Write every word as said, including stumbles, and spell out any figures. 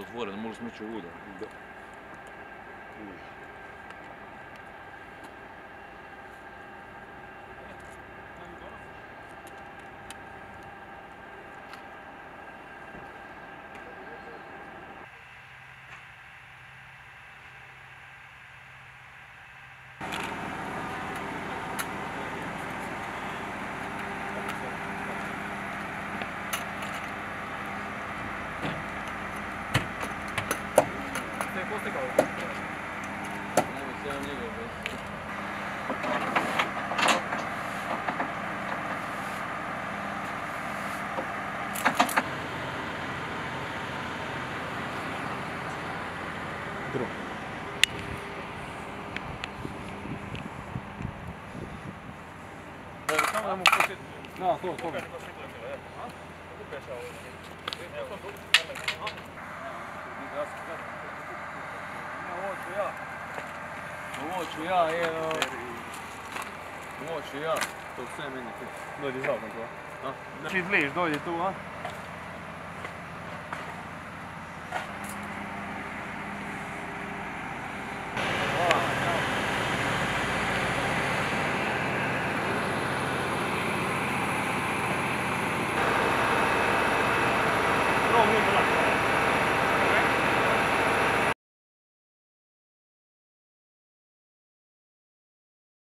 otvoreno, možeš smeći u udar. Da, to, to. Ovo ću ja, evo. Ovo ću ja. To sve meni ti. Dođi za to. Znači izliješ dolje tu, a?